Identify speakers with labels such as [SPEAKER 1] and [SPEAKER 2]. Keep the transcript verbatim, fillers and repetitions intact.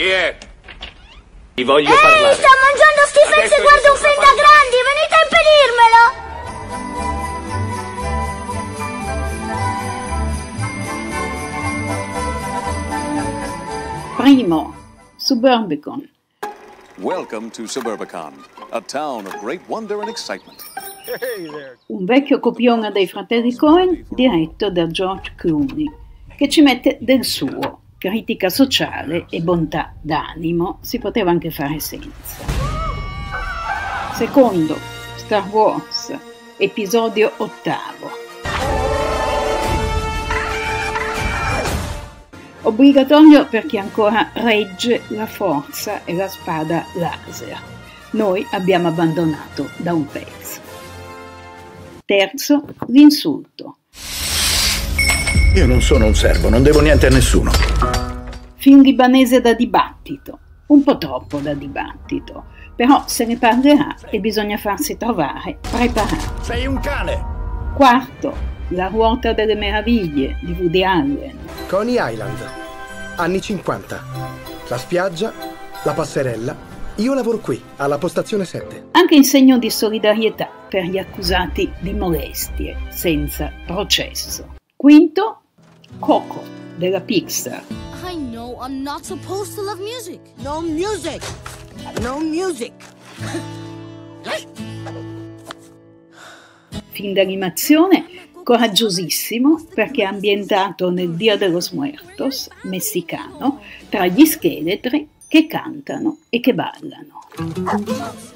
[SPEAKER 1] è? Ti voglio
[SPEAKER 2] Ehi,
[SPEAKER 1] parlare.
[SPEAKER 2] sta mangiando schifezze e guarda un film da grandi, venite a impedirmelo!
[SPEAKER 3] Primo, Suburbicon.
[SPEAKER 4] Welcome to Suburbicon, a town of great wonder and excitement.
[SPEAKER 3] Un vecchio copione dei fratelli Coen diretto da George Clooney, che ci mette del suo, critica sociale e bontà d'animo, si poteva anche fare senza. Secondo, Star Wars, episodio ottavo. Obbligatorio per chi ancora regge la forza e la spada laser. Noi abbiamo abbandonato da un pezzo. Terzo, l'insulto.
[SPEAKER 5] Io non sono un servo, non devo niente a nessuno.
[SPEAKER 3] Film libanese da dibattito, un po' troppo da dibattito, però se ne parlerà e bisogna farsi trovare preparati.
[SPEAKER 5] Sei un cane!
[SPEAKER 3] Quarto, La ruota delle meraviglie di Woody Allen.
[SPEAKER 6] Coney Island, anni cinquanta. La spiaggia, la passerella. Io lavoro qui, alla postazione sette.
[SPEAKER 3] Anche in segno di solidarietà per gli accusati di molestie, senza processo. Quinto, Coco, della Pixar.
[SPEAKER 7] I know I'm not supposed to love music.
[SPEAKER 8] No music! No music!
[SPEAKER 3] Film d'animazione coraggiosissimo perché è ambientato nel Dia de los Muertos messicano tra gli scheletri che cantano e che ballano.